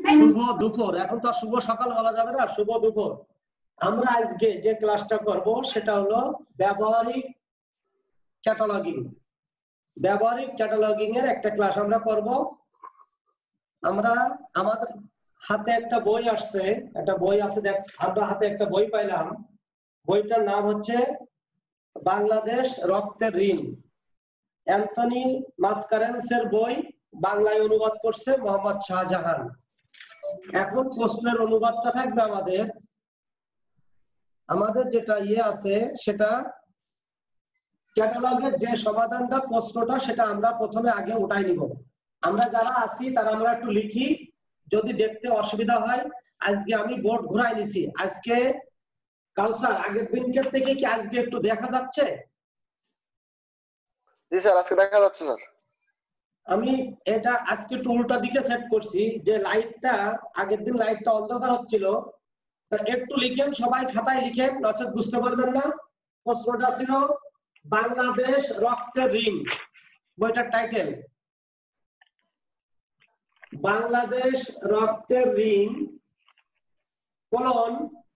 শুভ দুপুর, এখন তো শুভ সকাল বলা যাবে না, শুভ দুপুর। আমরা আজকে যে ক্লাসটা করব সেটা হলো ব্যবহারিক ক্যাটালগিং। ব্যবহারিক ক্যাটালগিং এর একটা ক্লাস আমরা করব। আমরা আমাদের হাতে একটা বই আসছে, একটা বই আছে, দেখ আমরা হাতে একটা বই পাইলাম। বইটার নাম হচ্ছে বাংলাদেশ রক্তের ঋণ। অ্যান্থনি মাসকারেন্সের বই, বাংলায় অনুবাদ করছে মোহাম্মদ শাহজাহান। এখন প্রশ্নের অনুবাদটা থাকবে আমাদের যেটা আছে সেটা ক্যাটালগের যে সমাধানটা প্রশ্নটা সেটা আমরা প্রথমে আগে উঠাই নিব। আমরা যারা আছি তারা আমরা একটু লিখি, যদি দেখতে অসুবিধা হয়। আজকে আমি বোর্ড ঘুরাই নিছি। আজকে কাউসার আগের দিনকের থেকে কি আজকে একটু দেখা যাচ্ছে? জি স্যার, আজকে দেখা যাচ্ছে স্যার। আমি এটা আজকে একটু উল্টা দিকে সেট করছি, যে লাইটটা আগের দিন লাইটটা অন্ধকার হচ্ছিল। একটু লিখেন, সবাই খাতায় লিখেন, নচেত বুঝতে পারবেন না। প্রশ্নটা ছিল বাংলাদেশ রক্তের ঋণ, বইটার টাইটেল বাংলাদেশ রক্তের ঋণ colon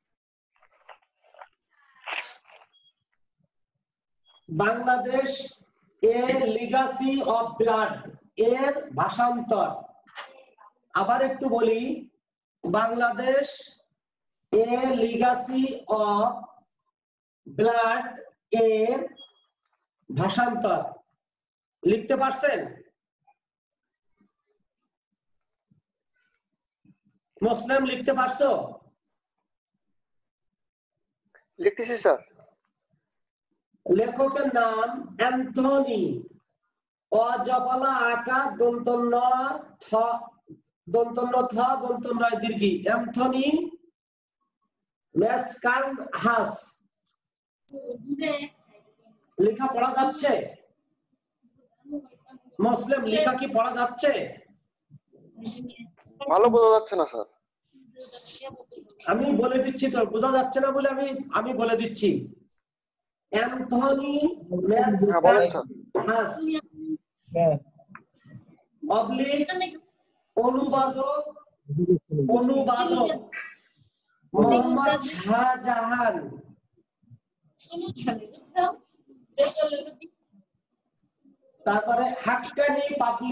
Bangladesh a legacy of blood এর ভাষান্তর। আবার একটু বলি, Bangladesh a legacy of blood এর ভাষান্তর। লিখতে পারছেন? মুসলিম লিখতে পারছো? লিখতেছি স্যার। লেখকের নাম অ্যান্থনি, অজপালা আকা দন্তন্য থ দন্তন্য থ দন্তন্য দীর্ঘি, অ্যান্থনি ম্যাসকারহাস। লেখা পড়া যাচ্ছে? মুসলিম লেখা কি পড়া যাচ্ছে? ভালো বোঝা যাচ্ছে না স্যার। আমি বলে দিচ্ছি, তো বোঝা যাচ্ছে না বলে আমি বলে দিচ্ছি। অ্যান্থনি ম্যাসকারহাস অবলিক অনুবাদক মোহাম্মদ শাহজাহান। তারপরে হাক্কানি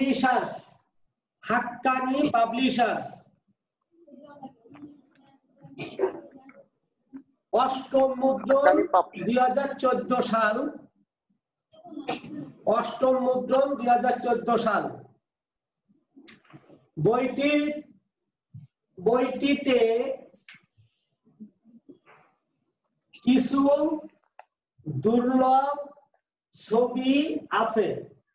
পাবলিশার্স, অষ্টম মুদ্রণ 2014 সাল, অষ্টম মুদ্রণ 2014 সাল। বইটিতে কিছু দুর্লভ ছবি আছে।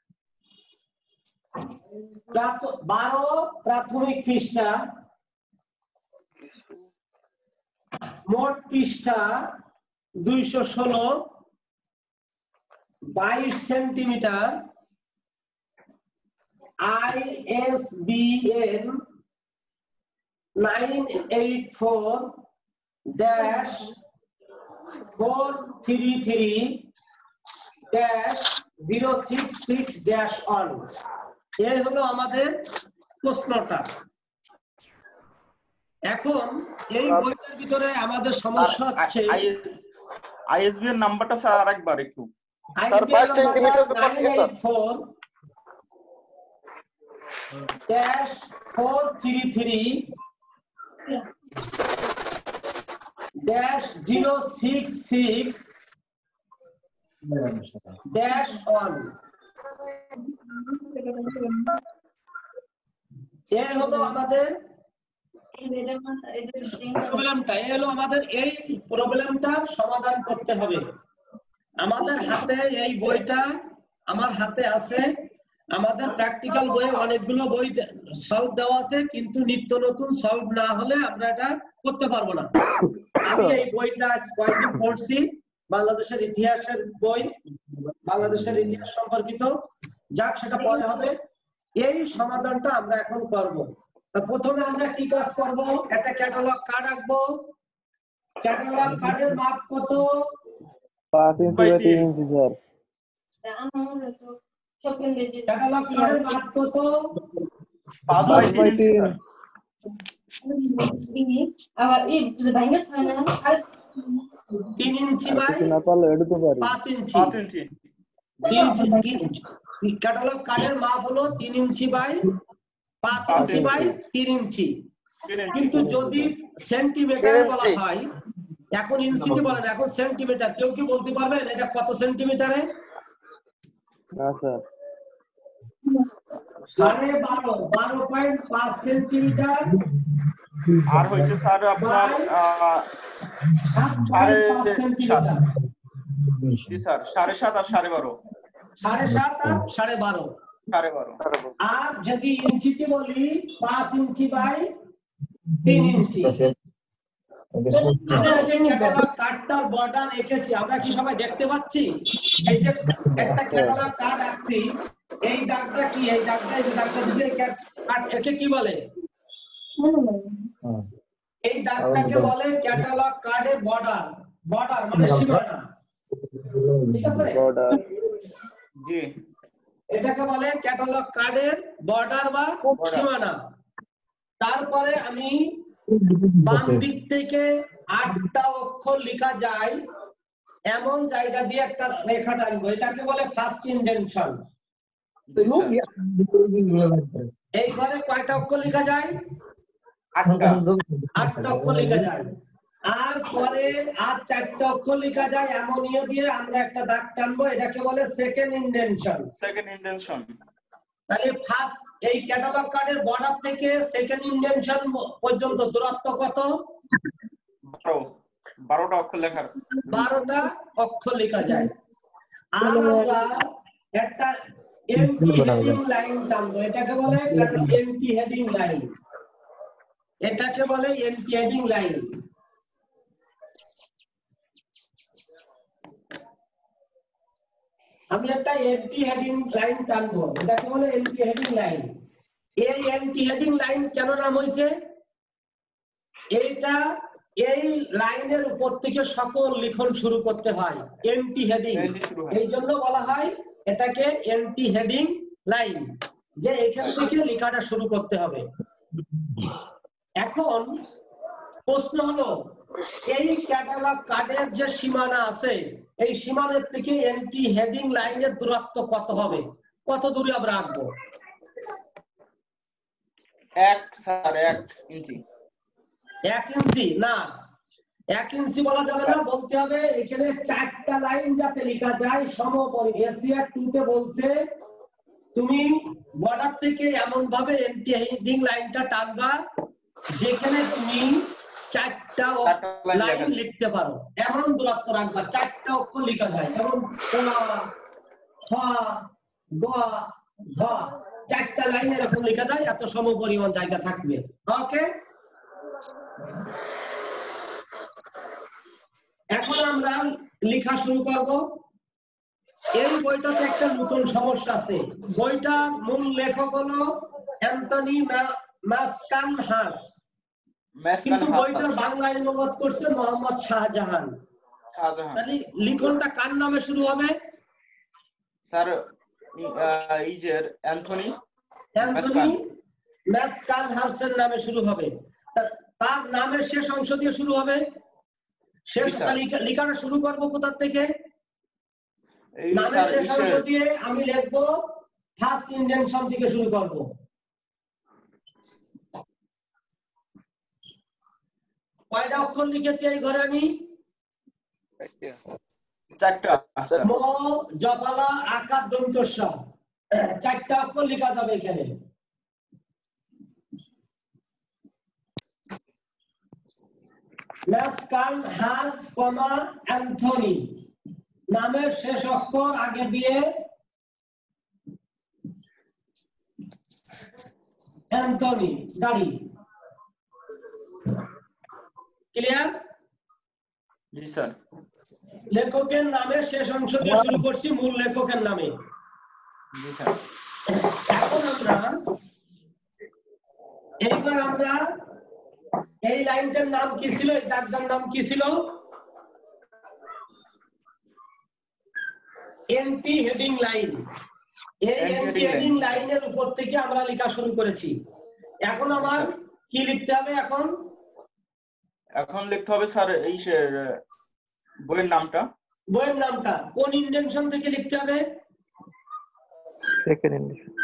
12 প্রাথমিক পৃষ্ঠা, মোট পৃষ্ঠা 216, 22 সেন্টিমিটার, ISBN 984-433-066-1। এই হলো আমাদের প্রশ্নটা। এখন এই বইটার ভিতরে আমাদের সমস্যা হচ্ছে ISBN নাম্বারটা স্যার আরেকবার একটু। স্যার 5 সেন্টিমিটার তো পাঠিয়ে স্যার। 433-066-1। এই হলো আমাদের প্রবলেমটা। এই হলো আমাদের এই প্রবলেমটা সমাধান করতে হবে। আমাদের হাতে এই বইটা আমার হাতে আছে। আমাদের প্র্যাকটিক্যাল বইয়ে অনেকগুলো বই সলভ দেওয়া আছে, কিন্তু নিত্য নতুন সলভ না হলে আমরা এটা করতে পারবো না। আমি এই বইটা কয়েকদিন পড়ছি, বাংলাদেশের ইতিহাসের বই, বাংলাদেশের ইতিহাস সম্পর্কিত। যাক, সেটা পরে হবে। এই সমাধানটা আমরা এখন করব। প্রথমে আমরা কি কাজ করব? একটা ক্যাটালগ কার্ড আঁকবো। ক্যাটালগ কার্ডের মাপ কত? 5 inch by 3 inch sir. Catalogue কার্ডের মাপ কত? 5 বাই 3 ইঞ্চি স্যার। আবার এই যে ভাঙে হয় না আর 3 ইঞ্চি আর বাই কিছু না পারলে এটা তো পারি। 5 ইঞ্চি 5 ইঞ্চি। ক্যাটালগ কার্ডের মাপ হলো 3 ইঞ্চি বাই 5 ইঞ্চি বাই 3 ইঞ্চি। কিন্তু যদি সেন্টিমিটারে বলা হয়, এখন ইঞ্চিতে বলেন, এখন সেন্টিমিটার, কেউ কি বলতে পারবেন এটা কত সেন্টিমিটারে? না স্যার, 12.5 সেন্টিমিটার আর হচ্ছে স্যার আপনার 7.5 সেন্টিমিটার। জি স্যার 7.5 আর 12.5। 7.5 আর 12.5। 12.5। আর যদি ইঞ্চিতে বলি 5 ইঞ্চি বাই 3 ইঞ্চি। আমরা যে ক্যাটালগ কার্ডটার বর্ডার রেখেছি, আমরা কি সবাই দেখতে পাচ্ছি? এই যে একটা ক্যাটালগ কার্ড আঁকছি, এই দাগটা কি? এই দাগটা, এই দাগটা দিছে কার্ড, একে কি বলে? এই দাগটাকে বলে ক্যাটালগ কার্ডের বর্ডার। বর্ডার মানে সীমানা, ঠিক আছে? বর্ডার। জি, এটাকে বলে ক্যাটালগ কার্ডের বর্ডার বা সীমানা। তারপরে আমি বাম দিক থেকে 8টা অক্ষর লেখা যায় এমন জায়গা দিয়ে একটা রেখা টানবো, এটাকে বলে ফার্স্ট ইনডেনশন। এই ঘরে কয়টা অক্ষর লেখা যায়? 8টা অক্ষর লেখা যায়। আর পরে আর 4টা অক্ষর লেখা যায় এমন ইয়ে দিয়ে আমরা একটা দাগ টানবো, এটাকে বলে সেকেন্ড ইনডেনশন। Second intention. তাহলে ফার্স্ট এই ক্যাটালগ কার্ডের বর্ডার থেকে সেকেন্ড ইনডেনশন পর্যন্ত দূরত্ব কত? 12টা অক্ষর লেখার 12টা অক্ষর লেখা যায়। আর আমরা একটা এমটি হেডিং লাইন টানবো, এটাকে বলে এমটি হেডিং লাইন। এটাকে বলে এমটি হেডিং লাইন। আমি একটা এমটি হেডিং লাইন টানবো, এটাকে বলে এমটি হেডিং লাইন। এই এমটি হেডিং লাইন কেন নাম হয়েছে? এইটা এই লাইনের উপর থেকে সকল লিখন শুরু করতে হয়, এমটি হেডিং। এই জন্য বলা হয় এটাকে এমটি হেডিং লাইন, যে এখান থেকে লেখাটা শুরু করতে হবে। এখন প্রশ্ন হলো, এই ক্যাটালগ কার্ডের যে সীমানা আছে, এই সীমানার থেকে এমটি হেডিং লাইনের দূরত্ব কত হবে? কত দূরে আমরা রাখবো? 1 স্যার 1 ইঞ্চি। 1 ইঞ্চি না, 1 ইঞ্চি বলা যাবে না, বলতে হবে এখানে 4টা লাইন যাতে লেখা যায় সমপরিমাণ। এসিআর 2 তে বলছে তুমি বর্ডার থেকে এমন ভাবে এমটি হেডিং লাইনটা টানবা যেখানে তুমি 4টা লাইন লিখতে পারো, এমন দূরত্ব রাখবা, 4টা অক্ষর লেখা যায়। যেমন খ, গ, ঘ, 4টা লাইন এরকম লেখা যায়, এত সমপরিমাণ জায়গা থাকবে। ওকে, এখন আমরা লেখা শুরু করব। এই বইটাতে একটা নতুন সমস্যা আছে। বইটা মূল লেখক হলো অ্যান্টনি ম্যাসকানহাস, কিন্তু বইটার বাংলা অনুবাদ করছে মোহাম্মদ শাহজাহান। তাহলে লিখনটা কার নামে শুরু হবে? স্যার ইজের অ্যান্টনি ম্যাসকানহাসের নামে শুরু হবে। তার নামের শেষ অংশ দিয়ে শুরু হবে। শেষ লেখাটা শুরু করব কোথা থেকে? নামের শেষ অংশ দিয়ে আমি লিখবো ফার্স্ট ইনডেনশন থেকে শুরু করব। কয়টা অক্ষর লিখেছি এই ঘরে আমি? 4টা। ম, জপালা, আকার, দন্ত, স, 4টা অক্ষর লেখা যাবে এখানে। ম্যাসকানহাস, অ্যান্থনি, নামের শেষ অক্ষর আগে দিয়ে অ্যান্থনি, দাড়ি। ক্লিয়ার? জি স্যার। লেখকের নামের শেষ অংশ দিয়ে শুরু করছি, মূল লেখকের নামে। জি স্যার। এখন এইবার আমরা এই লাইনটার নাম কি ছিল? এই দাগটার নাম কি ছিল? Empty heading line. এই এমটি হেডিং লাইনের উপর থেকে আমরা লেখা শুরু করেছি। এখন আমার কি লিখতে হবে এখন? এখন লিখতে হবে স্যার এই বইয়ের নামটা। বইয়ের নামটা কোন ইন্ডেনশন থেকে লিখতে হবে? Second indication.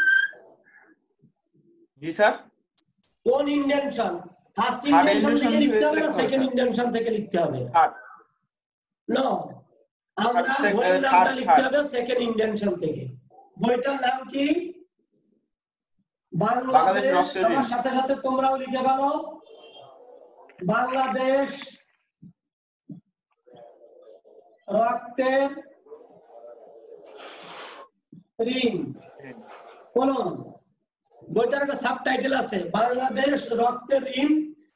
জি স্যার। কোন ইন্ডেনশন? ফার্স্ট থার্ড ইন্ডেনশন থেকে ইন্ডেনশন লিখতে হবে না লিখতে হবে, সেকেন্ড স্যার। ইন্ডেনশন থেকে লিখতে হবে? থার্ড। নো, আমরা থার্ড, বইয়ের নামটা থার্ড, লিখতে থার্ড। হবে সেকেন্ড ইন্ডেনশন থেকে। বইটার নাম কি? বাংলাদেশ বাংলাদেশ। রক্তের ঋণ। আমার সাথে সাথে তোমরাও লিখে ফেলো, বাংলাদেশ রক্তের ঋণ কোলন। বইটার একটা সাবটাইটেল আছে, বাংলাদেশ রক্তের ঋণ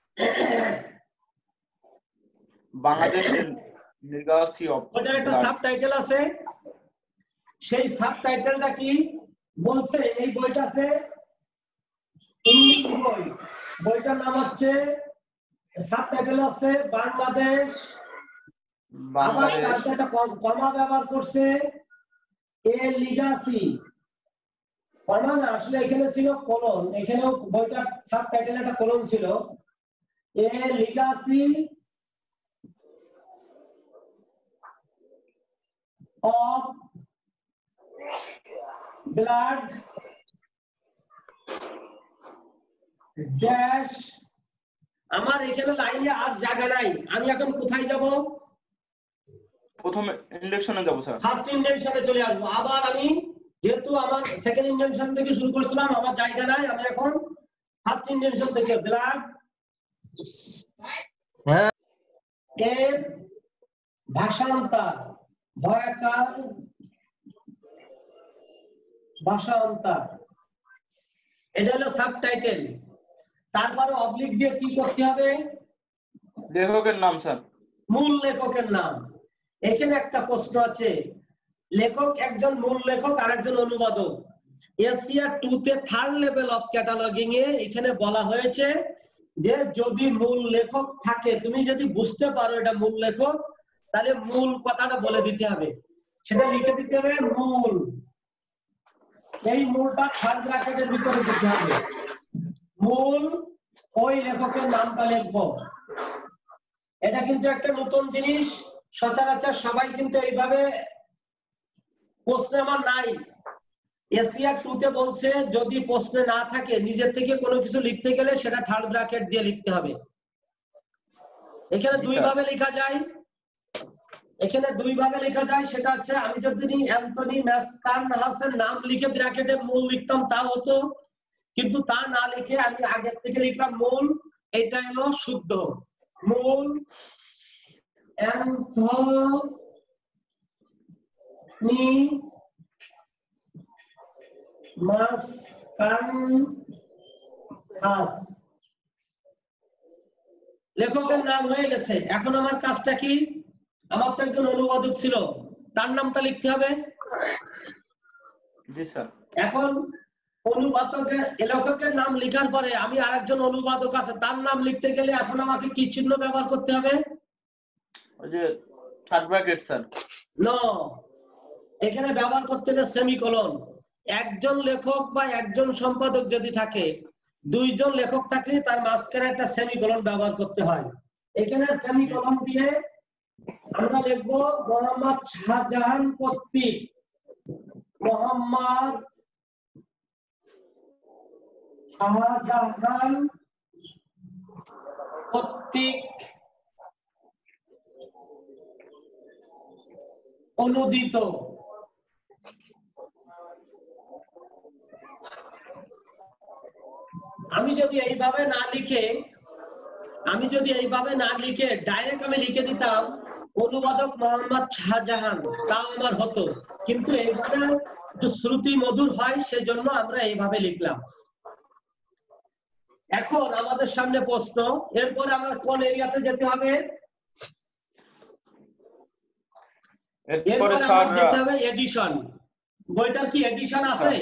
বাংলাদেশের লিগাসি অফ ওটার একটা ব্লাড। সাবটাইটেল আছে। সেই সাবটাইটেলটা কি বলছে? এই বইটাতে ইংলিশ বই, বইটার নাম হচ্ছে, সাবটাইটেল আছে বাংলাদেশ। আবার বাংলাদেশ তার একটা কমা ব্যবহার করছে, এ লিগাসি। কমা না, আসলে এখানে ছিল কোলন, এখানেও বইটার সাবটাইটেল একটা কোলন ছিল, a legacy of blood dash। আমার এখানে লাইনে আর জায়গা নাই, আমি এখন কোথায় যাব? প্রথম ইন্ডেকশনে যাব স্যার। ফার্স্ট ইন্ডেনশনে চলে আসবো। আবার আমি যেহেতু আমার সেকেন্ড ইন্ডেনশন থেকে শুরু করছিলাম, আমার জায়গা নাই, আমি এখন ফার্স্ট ইন্ডেনশন থেকে ব্লাড এর ভাষান্তর, ভয়াকার ভাষান্তর, এটা হলো সাবটাইটেল। তারপরে অবলিক দিয়ে কি করতে হবে? লেখকের নাম স্যার। মূল লেখকের নাম। এখানে একটা প্রশ্ন আছে, লেখক একজন মূল লেখক আর একজন অনুবাদক। এশিয়া 2 তে থার্ড লেভেল অফ ক্যাটালগিং এ এখানে বলা হয়েছে যে যদি মূল লেখক থাকে, তুমি যদি বুঝতে পারো এটা মূল লেখক, তাহলে মূল কথাটা বলে দিতে হবে, সেটা লিখে দিতে হবে মূল। এই মূলটা থার্ড ব্র্যাকেটের ভিতরে দিতে হবে, মূল ওই লেখকের নামটা লিখবো। এটা কিন্তু একটা নতুন জিনিস, সচরাচর সবাই কিন্তু এইভাবে প্রশ্নে আমার নাই। এশিয়া 2 তে বলছে যদি প্রশ্নে না থাকে, নিজের থেকে কোনো কিছু লিখতে গেলে সেটা থার্ড ব্র্যাকেট দিয়ে লিখতে হবে। এখানে দুই ভাবে লেখা যায়, এখানে দুই ভাবে লেখা যায়, সেটা হচ্ছে আমি যদি অ্যান্থনি ম্যাসকারনহাসের নাম লিখে ব্র্যাকেটে মূল লিখতাম তা হতো, কিন্তু তা না লিখে আমি আগের থেকে লিখলাম মূল, এটা হলো শুদ্ধ। মূল অ্যান্থনি ম্যাসকারনহাস লেখকের নাম হয়ে গেছে। এখন আমার কাজটা কি? আমার তো একজন অনুবাদক ছিল, তার নামটা লিখতে হবে। জি স্যার। এখন অনুবাদকের লেখকের নাম লেখার পরে আমি আরেকজন অনুবাদক আছে, তার নাম লিখতে গেলে এখন আমাকে কি চিহ্ন ব্যবহার করতে হবে? ওই যে থার্ড ব্র্যাকেট স্যার। নো, এখানে ব্যবহার করতে হবে সেমিকোলন। একজন লেখক বা একজন সম্পাদক যদি থাকে, দুইজন লেখক থাকলে তার মাঝখানে একটা সেমিকোলন ব্যবহার করতে হয়। এখানে সেমিকোলন দিয়ে আমরা লিখবো মোহাম্মদ শাহজাহান কর্তৃক, মোহাম্মদ শাহজাহান কর্তৃক অনুদিত। আমি যদি এইভাবে না লিখে ডাইরেক্ট আমি লিখে দিতাম অনুবাদক মোহাম্মদ শাহজাহান, তাও আমার হতো, কিন্তু এইভাবে একটু শ্রুতি মধুর হয়, সেজন্য আমরা এইভাবে লিখলাম। এখন আমাদের সামনে প্রশ্ন, এরপরে আমরা কোন এরিয়াতে যেতে হবে? এরপরে স্যার যেতে হবে এডিশন। বইটার কি এডিশন আছে?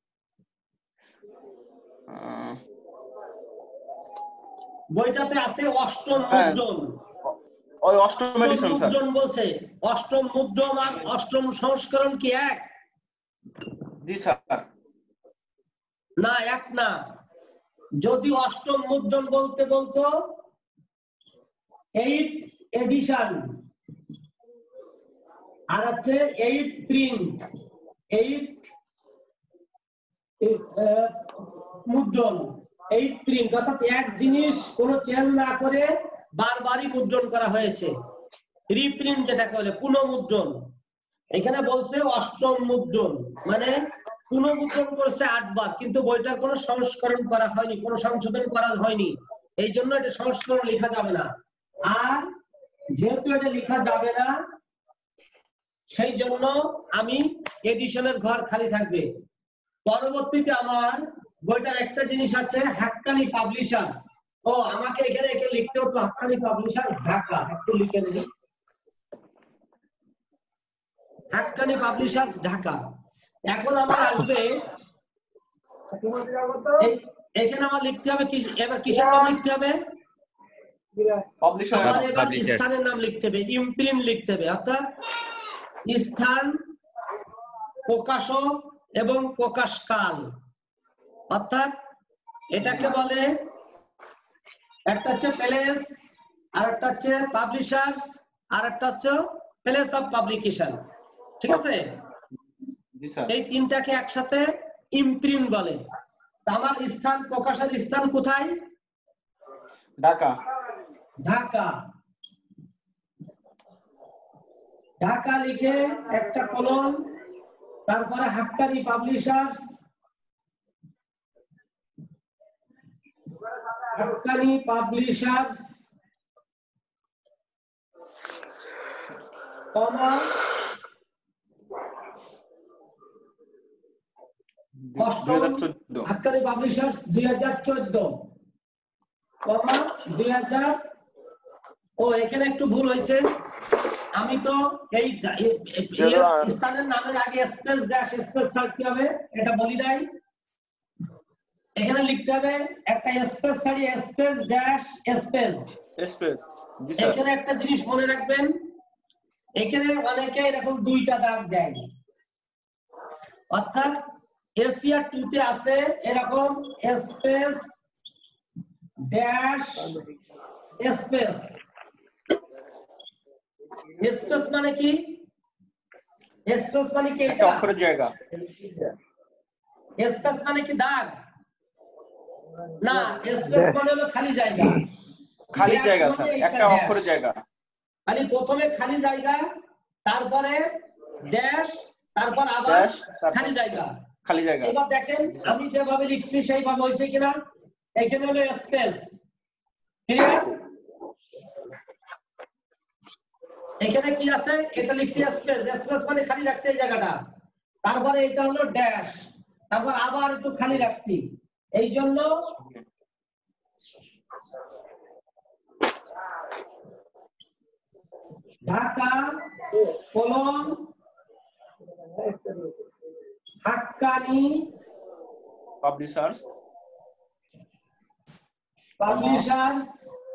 বইটাতে আছে অষ্টম মুদ্রণ। ওই অষ্টম এডিশন স্যার। মুদ্রণ বলছে, অষ্টম মুদ্রণ আর অষ্টম সংস্করণ কি এক? জি স্যার। না, এক না। যদি অষ্টম মুদ্রণ বলতে বলতো 8 এডিশন, আর হচ্ছে 8 প্রিন্ট, 8 মুদ্রণ, 8 প্রিন্ট, অর্থাৎ এক জিনিস কোনো চেঞ্জ না করে বারবারই মুদ্রণ করা হয়েছে, রিপ্রিন্ট যেটাকে বলে পুনঃমুদ্রণ। এখানে বলছে অষ্টম মুদ্রণ, মানে পুনঃমুদ্রণ করছে 8 বার, কিন্তু বইটার কোনো সংস্করণ করা হয়নি, কোনো সংশোধন করা হয়নি, এই জন্য এটা সংস্করণ লেখা যাবে না। আর যেহেতু এটা লেখা যাবে না, সেই জন্য আমি এডিশনের ঘর খালি থাকবে। পরবর্তীতে আমার বইটার একটা জিনিস আছে, হাক্কানি পাবলিশার্স। ও আমাকে এখানে একে লিখতে হতো হাক্কানি পাবলিশার্স ঢাকা, একটু লিখে নিই, হাক্কানি পাবলিশার্স ঢাকা। এখন আমার আসবে, এখানে আমার লিখতে হবে কি, এবার কিসের নাম লিখতে হবে? পাবলিশার। আমার এবার স্থানের নাম লিখতে হবে, ইমপ্রিন্ট লিখতে হবে, অর্থাৎ স্থান, প্রকাশক এবং প্রকাশকাল। অর্থাৎ এটাকে বলে, একটা হচ্ছে প্লেস, আর একটা হচ্ছে পাবলিশার্স, আর একটা হচ্ছে প্লেস অফ পাবলিকেশন। ঠিক আছে, জি স্যার। এই তিনটাকে একসাথে ইমপ্রিন্ট বলে। আমার স্থান, প্রকাশের স্থান কোথায়? ঢাকা। ঢাকা। ঢাকা লিখে একটা কলম, তারপরে Haqqani publishers, Haqqani publishers, comma Haqqani publishers 2014, কমা 2000। ও এখানে একটু ভুল হয়েছে, আমি তো এই স্থানের নামের আগে স্পেস ড্যাশ স্পেস ছাড়তে হবে, এটা বলি নাই। এখানে লিখতে হবে একটা স্পেস ছাড়িয়ে স্পেস ড্যাশ স্পেস স্পেস। জি স্যার। এখানে একটা জিনিস মনে রাখবেন, এখানে অনেকে এরকম দুইটা দাগ দেয়, অর্থাৎ এশিয়া 2 তে আছে এরকম স্পেস ড্যাশ স্পেস। স্পেস মানে কি? স্পেস মানে কি? একটা অক্ষরের জায়গা। স্পেস মানে কি দাগ? না, স্পেস মানে হলো খালি জায়গা। খালি জায়গা স্যার, একটা অক্ষরের জায়গা। খালি প্রথমে খালি জায়গা, তারপরে ড্যাশ, তারপর আবার খালি জায়গা। খালি জায়গা। এবার দেখেন আমি যেভাবে লিখছি সেইভাবে হয়েছে কিনা। এখানে হলো স্পেস, ক্লিয়ার? এখানে কি আছে? এটা লিখছি স্পেস, স্পেস মানে খালি রাখছি এই জায়গাটা, তারপরে এটা হলো ড্যাশ, তারপর আবার একটু খালি রাখছি, এই জন্য ঢাকা কলম হাক্কানি পাবলিশার্স, পাবলিশার্স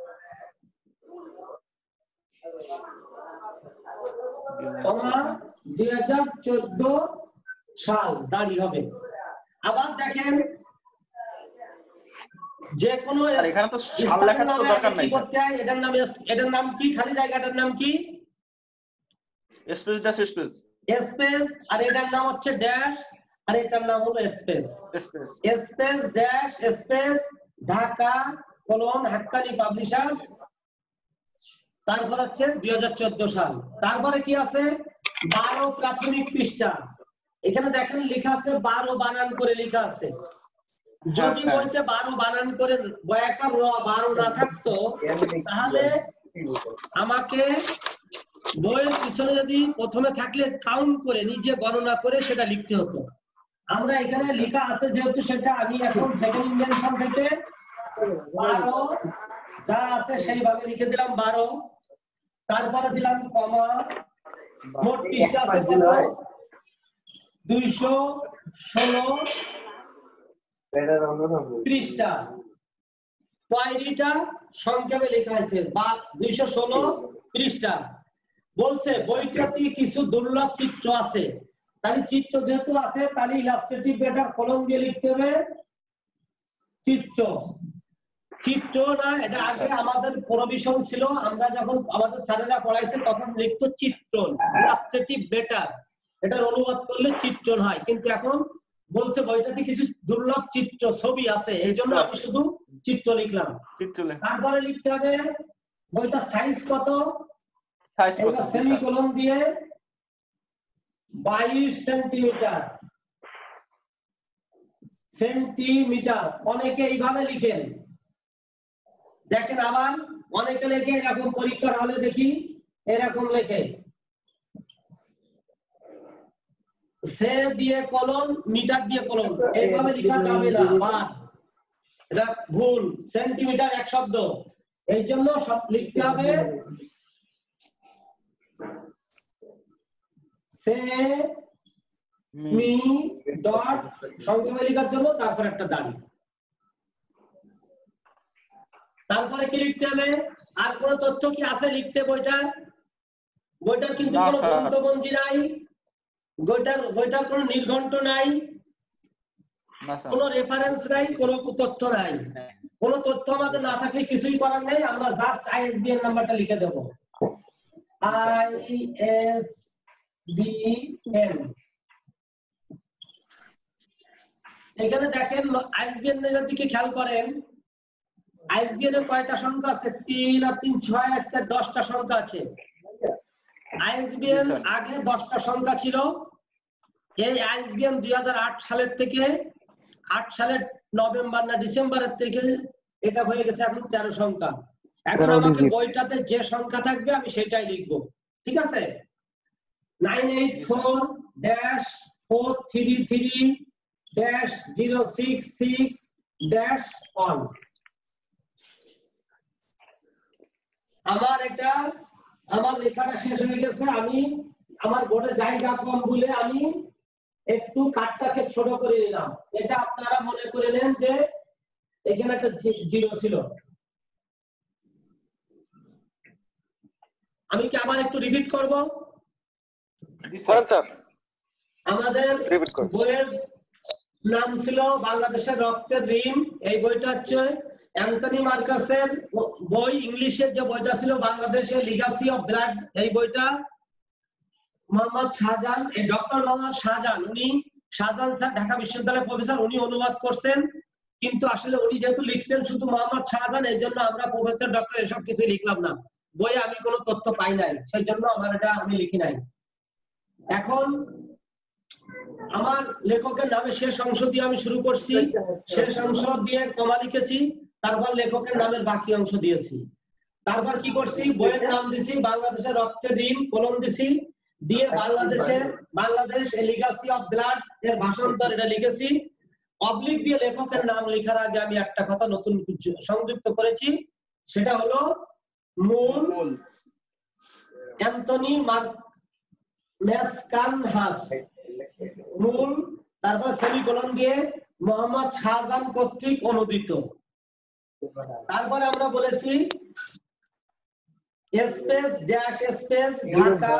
2014 সাল দাঁড়ি হবে। আবার দেখেন যে কোনো এখানে তো সাল লেখার তো দরকার নাই স্যার। এটার নাম কি? খালি জায়গাটার নাম কি? Space dash space. স্পেস, আর এটার নাম হচ্ছে ড্যাশ, আর এটার নাম হলো space. Space. Space dash space Dhaka colon Haqqani publishers, তারপর হচ্ছে 2014 সাল। তারপরে কি আছে? 12 প্রাথমিক পৃষ্ঠা। এখানে দেখেন লেখা আছে 12 বানান করে লেখা আছে। যদি বলতে 12 বানান করে বয়াকার 12 না থাকতো, তাহলে আমাকে বইয়ের পিছনে যদি প্রথমে থাকলে কাউন্ট করে নিজে গণনা করে সেটা লিখতে হতো। আমরা এখানে লেখা আছে যেহেতু, সেটা আমি এখন সেকেন্ড ইনভেনশন থেকে 12 যা আছে সেইভাবে লিখে দিলাম 12, তারপরে দিলাম কমা। মোট পৃষ্ঠা আছে কত? 216 পৃষ্ঠা। কয়টা সংক্ষেপে লেখা আছে? 216 পৃষ্ঠা। বলছে বইটাতে কিছু দুর্লভ চিত্র আছে, তাহলে চিত্র যেহেতু আছে তাহলে ইলাস্ট্রেটিভ বেটার কলম দিয়ে লিখতে হবে চিত্র চিত্র না, এটা আগে আমাদের প্রভিশন ছিল, আমরা যখন আমাদের স্যারেরা পড়াইছে তখন লিখতো চিত্রণ, ইলাস্ট্রেটিভ বেটার, এটার অনুবাদ করলে চিত্রণ হয়, কিন্তু এখন বলছে বইটাতে কিছু দুর্লভ চিত্র ছবি আছে, এই জন্য আমি শুধু চিত্র লিখলাম। তারপরে লিখতে হবে বইটার সাইজ কত, সেমিকোলন দিয়ে 22 সেন্টিমিটার, সেন্টিমিটার। অনেকে এইভাবে লিখেন, দেখেন আবার অনেকে লেখে এরকম, পরীক্ষার হলে দেখি এরকম লেখে, সে দিয়ে কলন, মিটার দিয়ে কলন, এইভাবে লেখা যাবে না, বাদ, এটা ভুল। সেন্টিমিটার এক শব্দ, এই জন্য সব লিখতে হবে সে মি ডট সংক্ষেপে লেখার জন্য তারপর একটা দাড়ি। তারপরে কি লিখতে হবে, আর কোন তথ্য কি আছে লিখতে বইটার? বইটার কিন্তু কোনো গ্রন্থপঞ্জি নাই, বইটার কোনো নির্ঘণ্ট নাই, কোনো রেফারেন্স নাই, কোনো তথ্য নাই। কোনো তথ্য আমাদের না থাকলে কিছুই করার নেই, আমরা জাস্ট আইএসবিএন নাম্বারটা লিখে দেব, আইএসবিএন। এখানে দেখেন আইএসবিএন এর দিকে খেয়াল করেন, আইএসবিএন এর কয়টা সংখ্যা আছে? 3 আর 3 6 আর 4 10টা সংখ্যা আছে। আইএসবিএন আগে 10টা সংখ্যা ছিল, এই আইএসবিএন 2008 সালের থেকে 8 সালের নভেম্বর না ডিসেম্বরের থেকে এটা হয়ে গেছে এখন 13 সংখ্যা। এখন আমাকে বইটাতে যে সংখ্যা থাকবে আমি সেটাই লিখব, ঠিক আছে? 984-433-066-1। আমার লেখাটা শেষ হয়ে গেছে, আমি আমার বোর্ডে জায়গা কম বলে আমি একটু কাটটাকে ছোট করে নিলাম। এটা আপনারা মনে করে নেন যে এখানে একটা জিরো ছিল। আমি কি আবার একটু রিপিট করব? আমাদের বইয়ের নাম ছিল বাংলাদেশের রক্তের ঋণ। এই বইটা হচ্ছে অ্যান্থনি মার্কাসের বই, ইংলিশের যে বইটা ছিল বাংলাদেশের লিগাসি অফ ব্লাড, এই বইটা মোহাম্মদ শাহজাহান, এই ডক্টর মোহাম্মদ শাহজাহান, উনি শাহজাহান স্যার ঢাকা বিশ্ববিদ্যালয়ের প্রফেসর, উনি অনুবাদ করছেন, কিন্তু আসলে উনি যেহেতু লিখছেন শুধু মোহাম্মদ শাহজাহান, এই জন্য আমরা প্রফেসর ডক্টর এসব কিছু লিখলাম না, বইয়ে আমি কোনো তথ্য পাই নাই, সেই জন্য আমার এটা আমি লিখি নাই। এখন আমার লেখকের নামে শেষ অংশ দিয়ে আমি শুরু করছি, শেষ অংশ দিয়ে কমা লিখেছি, তারপর লেখকের নামের বাকি অংশ দিয়েছি। তারপর কি করছি, বইয়ের নাম দিছি বাংলাদেশের রক্তের ঋণ, কলম দিছি, দিয়ে বাংলাদেশ লিগাসি অফ ব্লাড এর ভাষান্তর এটা লিখেছি। অবলিক দিয়ে লেখকের নাম লেখার আগে আমি একটা কথা নতুন সংযুক্ত করেছি, সেটা হলো মূল অ্যান্থনি ম্যাসকানহাস, মূল, তারপর সেমিকোলন দিয়ে মোহাম্মদ শাহজাহান কর্তৃক অনুদিত। তারপরে আমরা বলেছি স্পেস ড্যাশ স্পেস ঢাকা,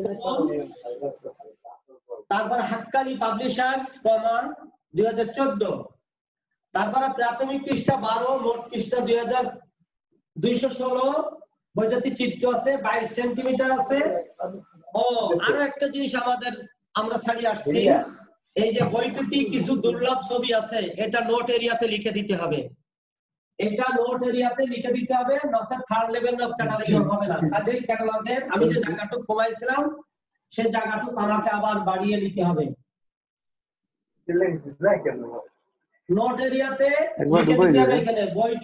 তারপর হাক্কানি পাবলিশার্স, 2014। তারপরে প্রাথমিক পৃষ্ঠা 12, মোট পৃষ্ঠা 2216, বইটাতে চিত্র আছে, 22 সেন্টিমিটার আছে। ও আরো একটা জিনিস আমরা ছাড়িয়ে আসছি, এই যে বইটিতে কিছু দুর্লভ ছবি আছে, এটা নোট এরিয়াতে লিখে দিতে হবে, এটা নোট এরিয়াতে লিখে দিতে হবে, নচেত থার্ড লেভেল অফ ক্যাটালগিং হবে না। কাজেই ক্যাটালগের আমি যে জায়গাটুকু কমাইছিলাম সেই জায়গাটুকু আমাকে আবার বাড়িয়ে নিতে হবে। নোট এরিয়াতে লিখে দিতে হবে এখানে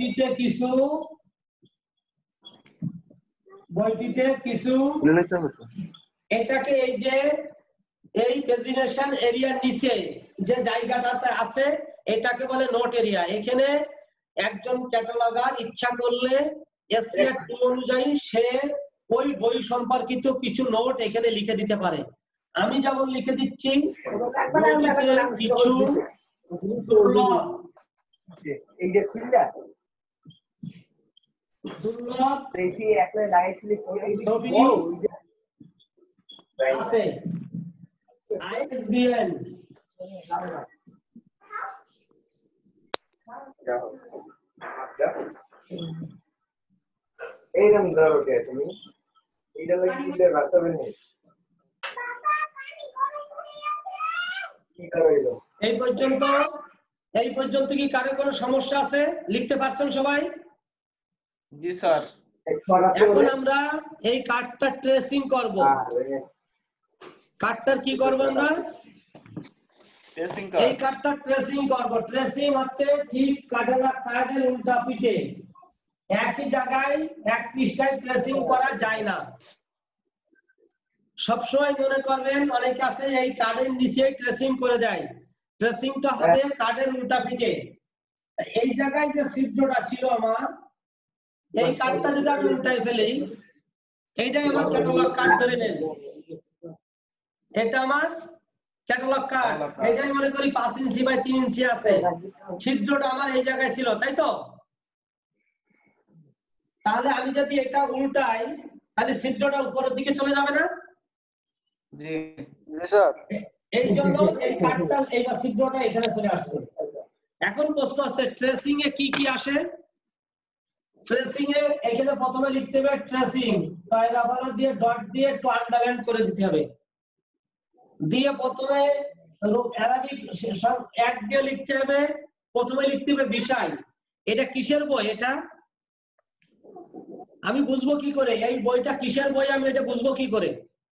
বইটিতে কিছু এটাকে এই যে এই প্রেজেন্টেশন এরিয়ার নিচে যে জায়গাটাতে আছে এটাকে বলে নোট এরিয়া। এখানে একজন ক্যাটালগার ইচ্ছা করলে এসিআর 2 অনুযায়ী সে ওই বই সম্পর্কিত কিছু নোট এখানে লিখে দিতে পারে। আমি যেমন লিখে দিচ্ছি কিছু দুর্লভ আছে, আইএসবিএন এইরকম ধরো কে তুমি এইটা লাগি দিলে রাখবে না কি করইলো এই পর্যন্ত কি কারো কোনো সমস্যা আছে? লিখতে পারছেন সবাই? জি স্যার। এখন আমরা এই কার্ডটা ট্রেসিং করব। কার্ডটার কি করব আমরা? ট্রেসিং এই কার্ড। কার্ডটা ট্রেসিং করব। ট্রেসিং হচ্ছে ঠিক কার্ডের উল্টা পিঠে একই জায়গায় এক পৃষ্ঠায় ট্রেসিং করা যায় না। সবসময় মনে করবেন অনেকে আছে এই কার্ডের নিচে ট্রেসিং করে দেয়। ট্রেসিংটা হবে কার্ডের উল্টা পিঠে। এই জায়গায় যে ছিদ্রটা ছিল আমার, এই কার্ডটা যদি আমি উল্টাই ফেলি, এইটাই আমার ক্যাটালগ কার্ড ধরে নেন। এটা আমার ক্যাটালগ কার্ড। এটাই মনে করি 5 ইঞ্চি বাই 3 ইঞ্চি আছে। ছিদ্রটা আমার এই জায়গায় ছিল, তাই তো? তাহলে আমি যদি এটা উল্টাই তাহলে ছিদ্রটা উপরের দিকে চলে যাবে না? জি জি স্যার। এই জন্য এই কার্ডটা এইটা ছিদ্রটা এখানে চলে আসছে। এখন প্রশ্ন আছে ট্রেসিং এ কি কি আসে? ট্রেসিং এ এখানে প্রথমে লিখতে হবে ট্রেসিং, প্যারাবোলা দিয়ে ডট দিয়ে একটু আন্ডারলাইন করে দিতে হবে। দিয়ে প্রথমে অ্যারাবিক এক দিয়ে লিখতে হবে। প্রথমে লিখতে হবে বিষয়। এটা কিসের বই? এটা আমি বুঝবো কি করে এই বইটা কিসের বই? আমি এটা বুঝবো কি করে?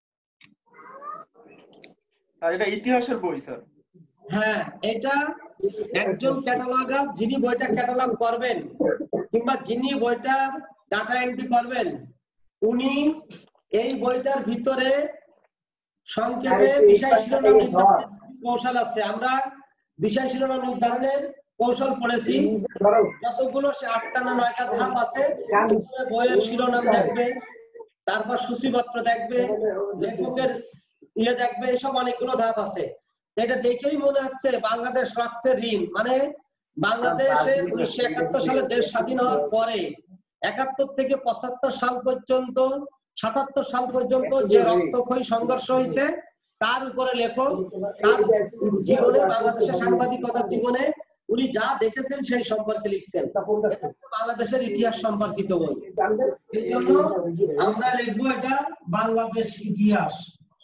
আর এটা ইতিহাসের বই স্যার। হ্যাঁ, এটা একজন ক্যাটালগার যিনি বইটা ক্যাটালগ করবেন কিংবা যিনি বইটার ডাটা এন্ট্রি করবেন, উনি এই বইটার ভিতরে সংক্ষেপে বিষয় শিরোনাম নির্ধারণের কৌশল আছে। আমরা বিষয় শিরোনাম নির্ধারণের কৌশল পড়েছি। যতগুলো 8টা না 9টা ধাপ আছে। বইয়ের শিরোনাম দেখবে, তারপর সূচিপত্র দেখবে, লেখকের দেখবে, এসব অনেকগুলো ধাপ আছে। এটা দেখেই মনে হচ্ছে বাংলাদেশ রক্তের ঋণ। মানে বাংলাদেশে 1971 সালে দেশ স্বাধীন হওয়ার পরে 71 থেকে 75 সাল পর্যন্ত 77 সাল পর্যন্ত যে রক্তক্ষয়ী সংঘর্ষ হয়েছে তার উপরে লেখক তার জীবনে, বাংলাদেশের সাংবাদিকতার জীবনে উনি যা দেখেছেন সেই সম্পর্কে লিখছেন। বাংলাদেশের ইতিহাস সম্পর্কিত বই। এই জন্য আমরা লিখবো এটা বাংলাদেশ ইতিহাস।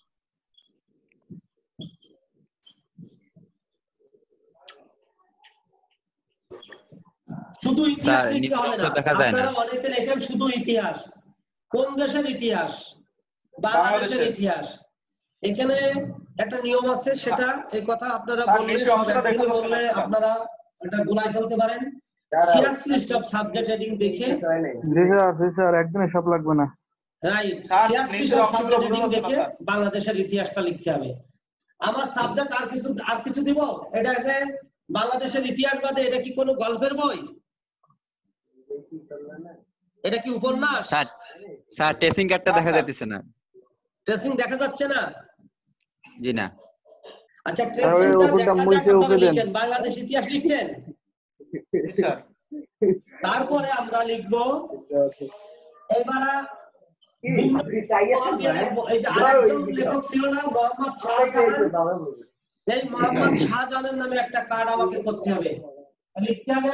শুধু ইতিহাস লিখতে হবে না, আপনারা অনেকে লেখেন শুধু ইতিহাস। কোন দেশের ইতিহাস? বাংলাদেশের ইতিহাস। এখানে একটা নিয়ম আছে, সেটা এই কথা আপনারা বললে আপনারা এটা গুনায় ফেলতে পারেন। 86 স্টপ সাবজেক্ট হেডিং দেখে স্যার একদিনে সব লাগবে না। রাইট, 86 স্টপ সাবজেক্ট হেডিং দেখে বাংলাদেশের ইতিহাসটা লিখতে হবে। আমার সাবজেক্ট আর কিছু দিব? এটা আছে বাংলাদেশের ইতিহাস বাদে এটা কি কোনো গল্পের বই? এটা কি উপন্যাস? স্যার ট্রেসিং কার্ডটা দেখা যাচ্ছে না। ট্রেসিং দেখা যাচ্ছে না? জি না। আচ্ছা, ট্রেসিংটা দেখা যাক। আপনারা লিখেন বাংলাদেশ ইতিহাস লিখছেন। স্যার তারপরে আমরা লিখব এবার এই যে আরেকজন লেখক ছিল না, মোহাম্মদ শাহজাহান। এই মোহাম্মদ শাহজাহানের নামে একটা কার্ড আমাকে করতে হবে। লিখতে হবে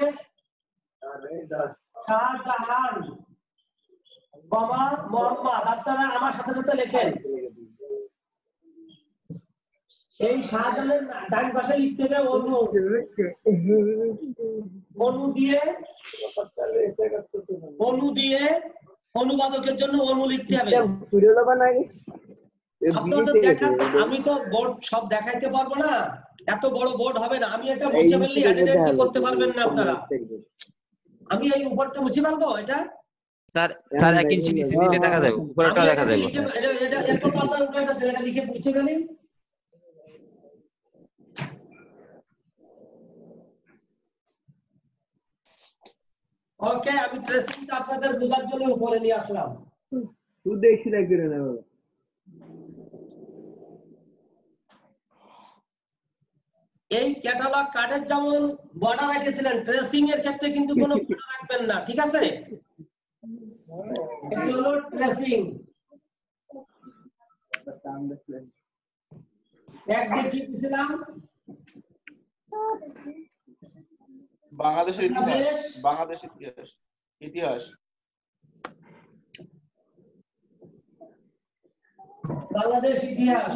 শাহজাহান কমা মোহাম্মদ। আপনারা আমার সাথে সাথে লেখেন। এই শাহজাহানের ডান পাশে লিখতে হবে অনু। অনু দিয়ে অনুবাদকের জন্য অনু লিখতে হবে। আপনাদের দেখা, আমি তো বোর্ড সব দেখাইতে পারবো না, এত বড় বোর্ড হবে না। আমি এটা মুছে ফেললে এডিট করতে পারবেন না আপনারা। আমি এই উপরটা মুছে ফেলবো। এটা স্যার 1 ইঞ্চি নিচে দিলে দেখা যাবে, উপরটা দেখা যাবে। এটা তো আপনারা উঠে গেছে, এটা লিখে মুছে ফেলি। ওকে, আমি ট্রেসিংটা আপনাদের বোঝার জন্য উপরে নিয়ে আসলাম। তুই দেখছি না করে না বাবা। এই ক্যাটালগ কার্ডের যেমন বর্ডার রেখেছিলেন, ট্রেসিং এর ক্ষেত্রে কিন্তু কোনো বর্ডার রাখবেন না, ঠিক আছে? এটা হলো ট্রেসিং। এক দিয়ে কি দিছিলাম? বাংলাদেশের ইতিহাস, বাংলাদেশ বাংলাদেশের ইতিহাস, ইতিহাস। বাংলাদেশ ইতিহাস।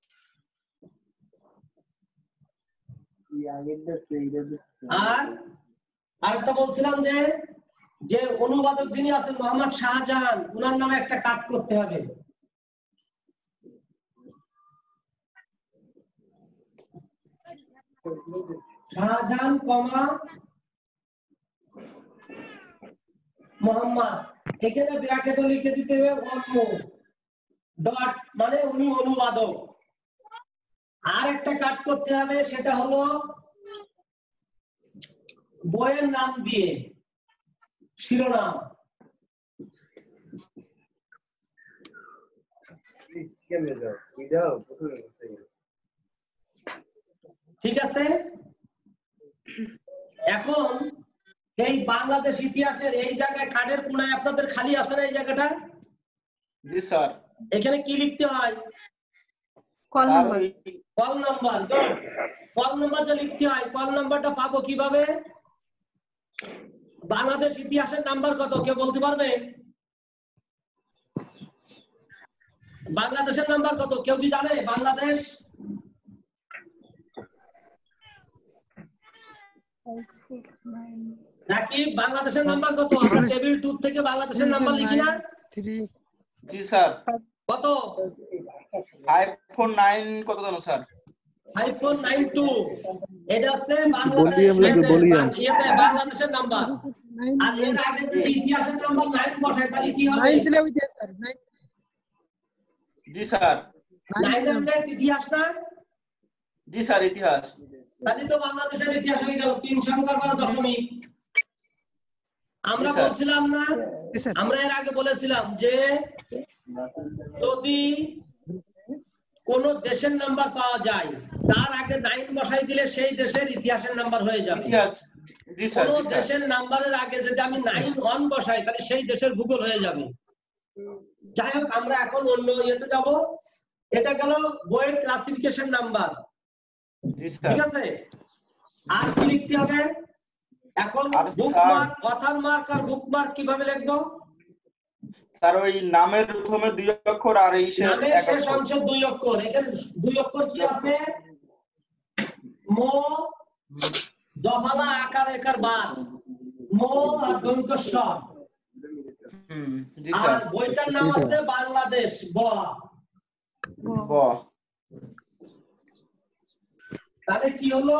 আর আরেকটা বলছিলাম যে যে অনুবাদক যিনি আছেন মোহাম্মদ শাহজাহান, ওনার নামে একটা কাট করতে হবে। শাহজাহান কমা মোহাম্মদ, এখানে ব্র্যাকেটে লিখে দিতে হবে অন্য ডট, মানে উনি অনুবাদক। আর একটা কাট করতে হবে, সেটা হলো বইয়ের নাম দিয়ে শিরোনাম। ঠিক আছে। এখন এই বাংলাদেশ ইতিহাসের এই জায়গায় কার্ডের কোনায় আপনাদের খালি আছে না এই জায়গাটা? জি স্যার। এখানে কি লিখতে হয়? Call number. Call number. Call নাম্বারটা লিখতে হয়। কল নাম্বারটা পাবো কিভাবে? বাংলাদেশ ইতিহাসের নাম্বার কত কেউ বলতে পারবে? বাংলাদেশের নাম্বার কত কেউ কি জানে? বাংলাদেশ নাকি বাংলাদেশের নাম্বার কত? আমরা টেবিল 2 থেকে বাংলাদেশের নাম্বার লিখি না? জি স্যার। কত? 549 কত জানো স্যার? 5492। এটা হচ্ছে বাংলাদেশের নাম্বার। আর এর আগে যদি ইতিহাসের নাম্বার 9 বসায় তাহলে কি হবে? 9 দিলে ওই দিয়ে স্যার 9। জি স্যার। 900 ইতিহাস না? জি স্যার ইতিহাস। তাহলে তো বাংলাদেশের ইতিহাস হয়ে গেল 3 সংখ্যার পর দশমিক। আমরা বলছিলাম না, আমরা এর আগে বলেছিলাম যে যদি কোন দেশের নাম্বার পাওয়া যায় তার আগে 9 বসাই দিলে সেই দেশের ইতিহাসের নাম্বার হয়ে যাবে। ইতিহাস। জি স্যার। কোন দেশের নাম্বারের আগে যদি আমি 9 বসাই তাহলে সেই দেশের ভূগোল হয়ে যাবে। যাই হোক, আমরা এখন অন্য ইয়েতে যাব। এটা গেল বইয়ের ক্লাসিফিকেশন নাম্বার। ঠিক আছে। আর কি লিখতে হবে? এখন বুকমার্ক, অথর মার্ক আর বুকমার্ক কিভাবে লিখবো? স্যার ওই নামের প্রথমে 2 অক্ষর আর এই নামের শেষ অংশে 2 অক্ষর। এখানে 2 অক্ষর কি আছে? মো, জফলা আকার একার বাদ, মো আর দৈর্ঘ্যস্বর। জি স্যার। আর বইটার নাম আছে বাংলাদেশ, ব। তাহলে কি হলো?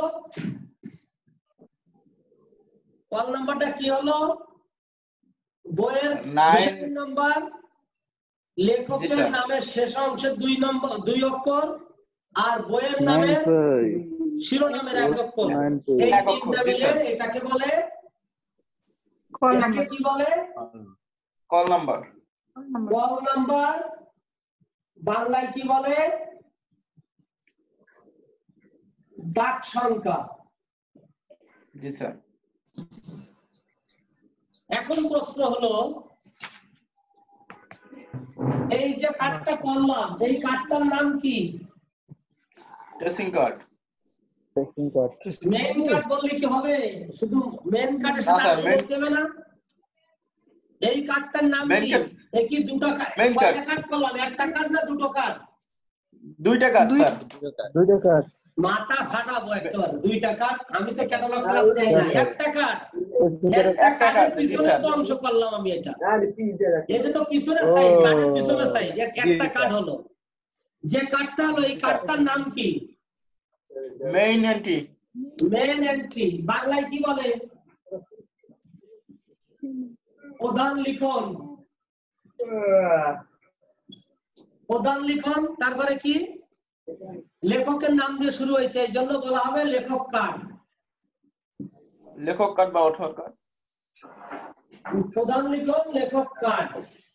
কল নাম্বারটা কি হলো? বইয়ের নাম্বার, লেখকের নামের শেষ অংশের 2 অক্ষর, আর বইয়ের নামের শিরোনামের 1 অক্ষর। এই তিনটা মিলে এটাকে বলে কল নাম্বার। কি বলে? Call number. কল নাম্বার বাংলায় কি বলে? ডাক সংখ্যা। জি স্যার। এখন প্রশ্ন হলো, এই যে কার্ডটা করলাম, এই কার্ডটার নাম কি? Tracing card. মেইন কার্ড বললে কি হবে? শুধু মেইন কার্ডের সাথে বলতে হবে না? এই কার্ডটার নাম কি? এই কি দুটো কার্ড? কয়টা কার্ড করলাম? একটা কার্ড না দুটো কার্ড? 2টা কার্ড স্যার। 2টা কার্ড। মাথা ফাটাবো একবার। 2টা কার্ড? আমি তো ক্যাটালগ ক্লাস দেই না। একটা কার্ড। একটা কার্ডের পিছনে তো অংশ করলাম আমি এটা। এটা তো পিছনের সাইড, কার্ডের পিছনের সাইড। একটা কার্ড হলো। যে কার্ডটা হলো, এই কার্ডটার নাম কি? Main entry. মেইন এন্ট্রি বাংলায় কি বলে? প্রধান লিখন। প্রধান লিখন। তারপরে কি? লেখকের নাম দিয়ে শুরু হয়েছে, এই জন্য বলা হবে লেখক কার্ড। লেখক কার্ড বা অথর কার্ড। প্রধান লিখন, লেখক কার্ড।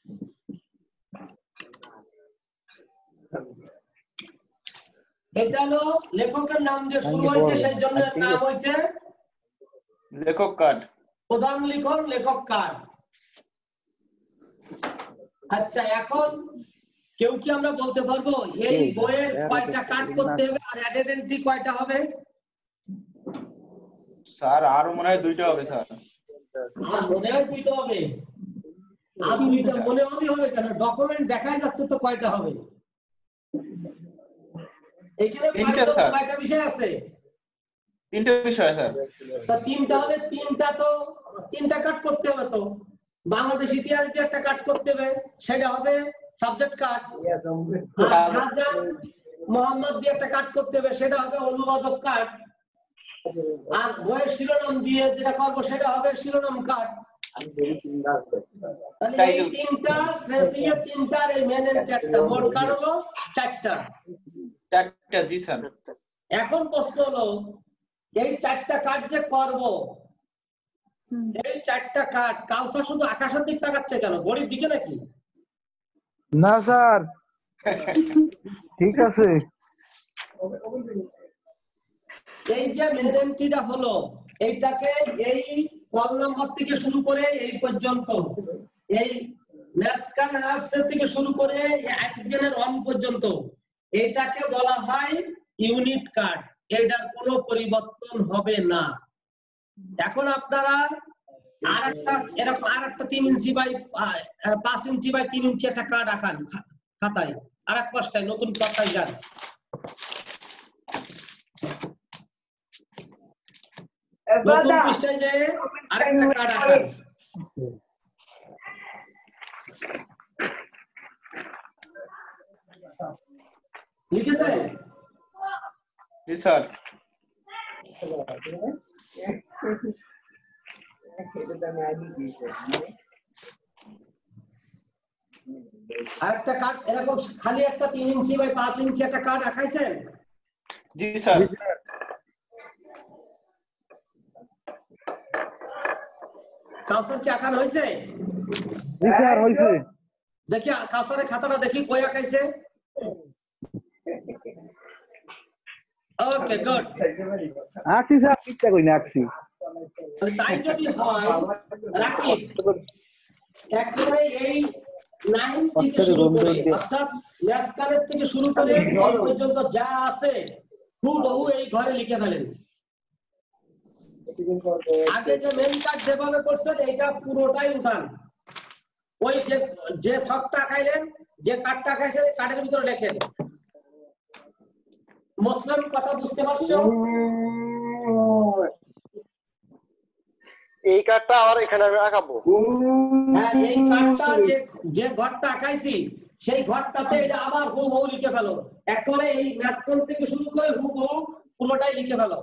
এটা হলো লেখকের নাম দিয়ে শুরু হয়েছে, সেই জন্য নাম হয়েছে লেখক কার্ড। প্রধান লিখন, লেখক কার্ড। আচ্ছা, এখন কেউ কি আমরা বলতে পারবো এই বইয়ের কয়টা কার্ড করতে হবে আর অ্যাডেড এন্ট্রি কয়টা হবে? স্যার আরো মনে হয় 2টা হবে স্যার। আর মনে হয় 2টা হবে, আর 2টা মনে হবে কেন? ডকুমেন্ট দেখাই যাচ্ছে তো কয়টা হবে। এখানে 3টা স্যার। কয়টা বিষয় আছে? 3টা বিষয় স্যার। তো 3টা হবে, 3টা তো 3টা কাট করতে হবে তো। বাংলাদেশ ইতিহাস দিয়ে একটা কাট করতে হবে, সেটা হবে সাবজেক্ট কাট। আর শাহজাহান মোহাম্মদ দিয়ে একটা কাট করতে হবে, সেটা হবে অনুবাদক কাট। আর বইয়ের শিরোনাম দিয়ে যেটা করবো সেটা হবে শিরোনাম কাট। তাহলে এই 3টা ট্রেসিং এর 3টার এই মেন এন্ড একটা, মোট কাট হলো 4টা। 4টা জি স্যার। এখন প্রশ্ন হলো এই 4টা কাট যে করব, এই 4টা কাট কাউসার শুধু আকাশের দিক তাকাচ্ছে কেন? ঘড়ির দিকে নাকি? না স্যার, ঠিক আছে। এই যে মেন এন্ট্রিটা হলো, এইটাকে এই কল নাম্বার থেকে শুরু করে এই পর্যন্ত, এই ম্যাসকান হাউসের থেকে শুরু করে আইসবিএনের 1 পর্যন্ত, এটাকে বলা হয় ইউনিট কাট। এটার কোনো পরিবর্তন হবে না। এখন আপনারা আরেকটা এরকম আরেকটা 3 ইঞ্চি বাই 5 ইঞ্চি বাই 3 ইঞ্চি একটা কার্ড আঁকান খাতায়, আরেক পাশটায় নতুন পাতায় যান। নতুন পৃষ্ঠায় যে আরেকটা কার্ড আঁকান। লিখেছে? জি স্যার। আরেকটা কার্ড এরকম খালি একটা 3 ইঞ্চি বাই 5 ইঞ্চি একটা কার্ড আঁকাইছেন? জি স্যার। কাউসার কি আঁকানো হয়েছে? জি স্যার, হইছে। দেখি কাউসারের খাতাটা দেখি, কই আঁকাইছে? ওকে, গুড। আছি স্যার, ঠিকঠাক কই না আছি। তাই যদি হয় রাকিব, একেবারে এই 9 থেকে শুরু করে, অর্থাৎ ম্যাসকানের থেকে শুরু করে এই পর্যন্ত যা আছে হুবহু এই ঘরে লিখে ফেলেন। আগে যে মেন কার্ড যেভাবে করছেন এইটা পুরোটাই উঠান। ওই যে ছকটা আঁকাইলেন, যে কার্ডটা আঁকাইছেন কার্ডের ভিতরে লেখেন। মুসলিম কথা বুঝতে পারছো? এই কার্ডটা আবার এখানে আমি আঁকাবো। হ্যাঁ, এই কার্ডটা যে ঘরটা আঁকাইছি সেই ঘরটাতে এটা আবার হুবহু লিখে ফেলো। একবারে এই ম্যাসকান থেকে শুরু করে হুবহু পুরোটাই লিখে ফেলো।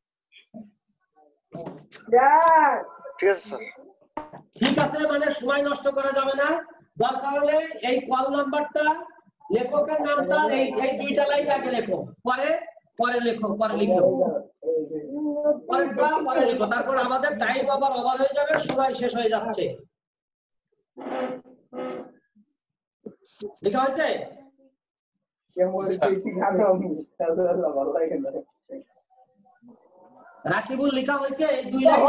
ঠিক আছে স্যার। ঠিক আছে, মানে সময় নষ্ট করা যাবে না। দরকার হলে এই কল নাম্বারটা, লেখকের নামটা এই 2টা লাইন আগে লেখো, পরে লিখো, পরে লিখো। তারপর আমাদের টাইম আবার ওভার হয়ে যাবে, সময় শেষ হয়ে যাচ্ছে। লেখা হয়েছে? রাকিবুল লেখা হয়েছে এই 2 লাইন?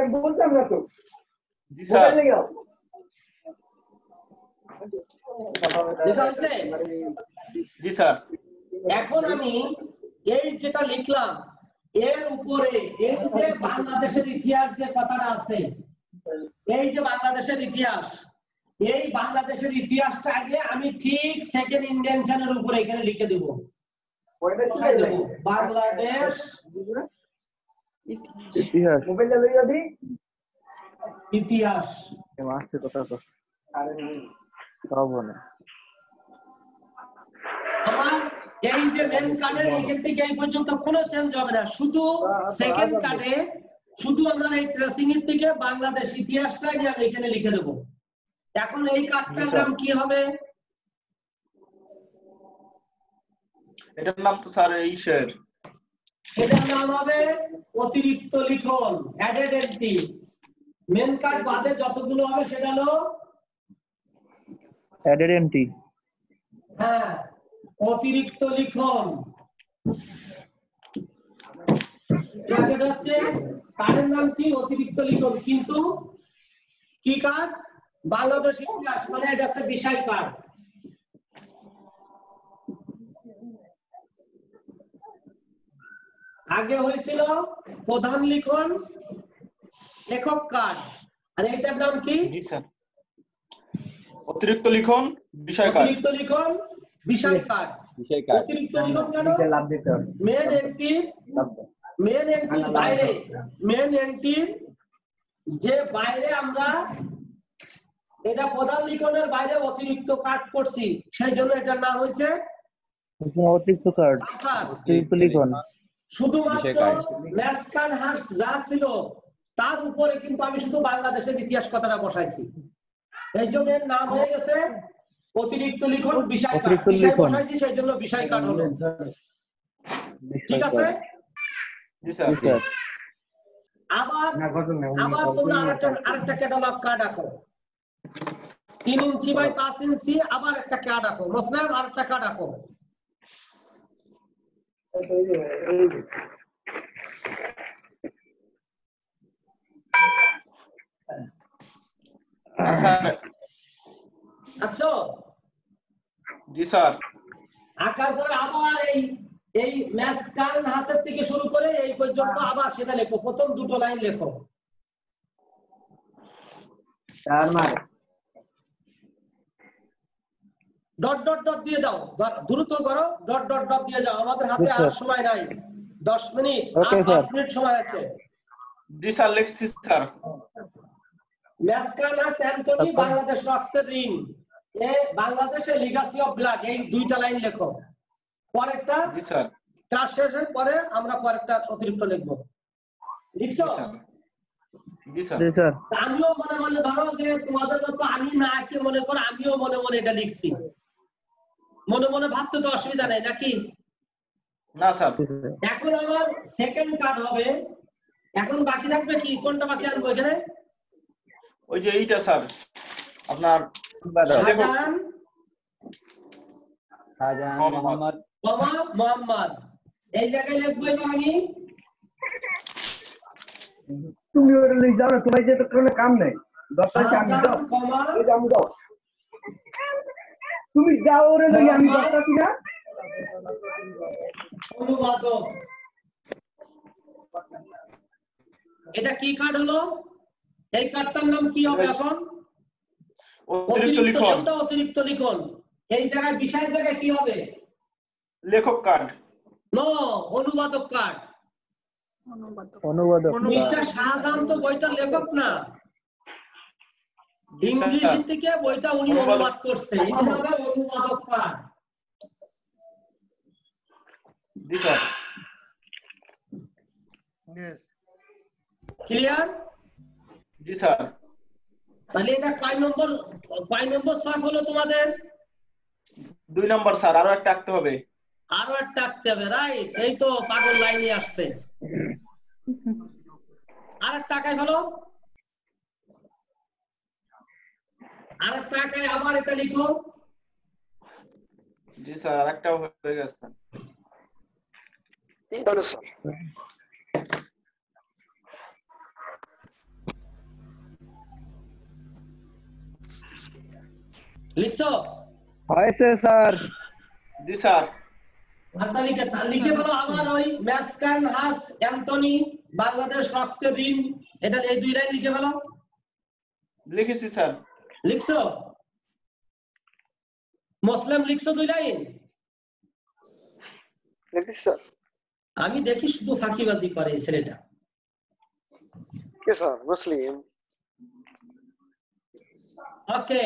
জি স্যার। লেখা হয়েছে? জি স্যার। এখন আমি এই যেটা লিখলাম এর উপরে এই যে বাংলাদেশের ইতিহাস যে কথাটা আছে, এই যে বাংলাদেশের ইতিহাস, এই বাংলাদেশের ইতিহাসটা আগে আমি ঠিক সেকেন্ড ইন্ডেনশনের উপরে এখানে লিখে দেব। বাংলাদেশ ইতিহাস। ইতিহাস। আসছে কথা তো হবে না। আমার এই যে মেন কার্ডের এখান থেকে এই পর্যন্ত কোনো চেঞ্জ হবে না, শুধু সেকেন্ড কার্ডে শুধু আমরা এই ট্রেসিং এর থেকে বাংলাদেশ ইতিহাসটা আমি এখানে লিখে দেব। এখন এই কার্ডটার নাম কি হবে? এটার নাম তো স্যার এই শের। এটার নাম হবে অতিরিক্ত লিখন, অ্যাডেড এন্ট্রি। মেন কার্ড বাদে যতগুলো হবে সেটা হলো অ্যাডেড এন্ট্রি। হ্যাঁ, অতিরিক্ত লিখন। ব্র্যাকেট হচ্ছে কার্ডের নাম কি? অতিরিক্ত লিখন। কিন্তু কি কার্ড? বাংলাদেশ ইতিহাস, মানে এটা হচ্ছে বিষয় কার্ড। আগে হয়েছিল প্রধান লিখন, লেখক কার্ড। আর এটার নাম কি? জি স্যার অতিরিক্ত লিখন বিষয় কার্ড। অতিরিক্ত লিখন বিষয় কার্ড। বিষয় কার্ড। অতিরিক্ত লিখন কেন? লাভ দিতে হবে মেন এন্ট্রির বাইরে, মেন এন্ট্রির যে বাইরে আমরা এটা প্রধান লিখনের বাইরে অতিরিক্ত কার্ড করছি, সেই জন্য এটার নাম হয়েছে অতিরিক্ত কার্ড, স্যার। অতিরিক্ত লিখন। শুধুমাত্র বিষয় কার্ড। ম্যাসকান হার্স যা ছিল তার উপরে কিন্তু আমি শুধু বাংলাদেশের ইতিহাস কথাটা বসাইছি, এই জন্য এর নাম হয়ে গেছে অতিরিক্ত লিখন বিষয় কার্ড। অতিরিক্ত বিষয় লিখন। বসাইছি সেই জন্য বিষয় কার্ড হলো। ঠিক আছে? জি স্যার জি স্যার। আবার তোমরা আরেকটা ক্যাটালগ কার্ড আঁকো, 3 ইঞ্চি বাই 5 ইঞ্চি, আবার একটা কার্ড আঁকো। মুসলিম আরেকটা কার্ড আঁকো। স্যার আচ্ছা, জি স্যার আঁকার পরে আবার এই ম্যাসকান হাসের থেকে শুরু করে এই পর্যন্ত আবার সেটা লেখো, প্রথম দুটো লাইন লেখো। ডট ডট ডট দিয়ে দাও, দ্রুত করো, ডট ডট ডট দিয়ে যাও, আমাদের হাতে আর সময় নাই, 10 মিনিট আর 5 মিনিট সময় আছে। জি স্যার লিখছি স্যার। ম্যাসকান হাস অ্যান্টনি বাংলাদেশ রক্তের ঋণ, এ বাংলাদেশে লিগাসি অফ ব্লাড, এই দুইটা লাইন লেখো। পরেরটা জি স্যার ক্লাস শেষের পরে আমরা পরেরটা অতিরিক্ত লিখবো। লিখছো? জি স্যার জি স্যার। আমিও মনে মনে ধরো যে তোমাদের মতো আমি না কি মনে করো, আমিও মনে মনে এটা লিখছি, মনে মনে ভাবতে তো অসুবিধা নেই নাকি? না স্যার এখন আমার সেকেন্ড কার্ড হবে। এখন বাকি থাকবে কি, কোনটা বাকি আনবো এখানে? ওই যে এইটা স্যার আপনার শাহজাহান মোহাম্মদ কমা মোহাম্মদ, এই জায়গায় লিখবো এবার আমি। তুমি ওটা লিখ যাও না, তোমার যে কোনো কাম নেই। শাহজাহান কমা তুমি যাও ওরে লই, আমি যাচ্ছি না। অনুবাদক। এটা কি কার্ড হলো? এই কার্ডটার নাম কি হবে এখন? অতিরিক্ত লিখন। অতিরিক্ত লিখন। এই জায়গায় বিষয়ের জায়গায় কি হবে? লেখক কার্ড। নো, অনুবাদক কার্ড। অনুবাদক। মিস্টার শাহজাহান তো বইটার লেখক না, ইংলিশ থেকে বইটা উনি অনুবাদ করছে, এটা হবে অনুবাদক কার্ড। জি স্যার ক্লিয়ার? জি স্যার তাহলে এটা কয় নম্বর শখ হলো তোমাদের? 2 নম্বর স্যার, আরো একটা আঁকতে হবে। আরো একটা আঁকতে হবে, রাইট? এই তো পাগল লাইনে আসছে। আর একটা আঁকায় ভালো, আর একটা আঁকায় আবার এটা লিখো। জি স্যার আরেকটা হয়ে গেছে। তাহলে স্যার লিখছো? হয়েছে স্যার। জি স্যার লিখে বলো আবার ওই ম্যাসকান হাস অ্যান্টনি বাংলাদেশ রক্তের ঋণ, এটা এই 2 লাইন লিখে বলো। লিখেছি স্যার। লিখছো? মুসলিম লিখছো 2 লাইন? লিখছি স্যার। আমি দেখি শুধু ফাঁকিবাজি করে এই ছেলেটা। কে স্যার? মুসলিম। ওকে,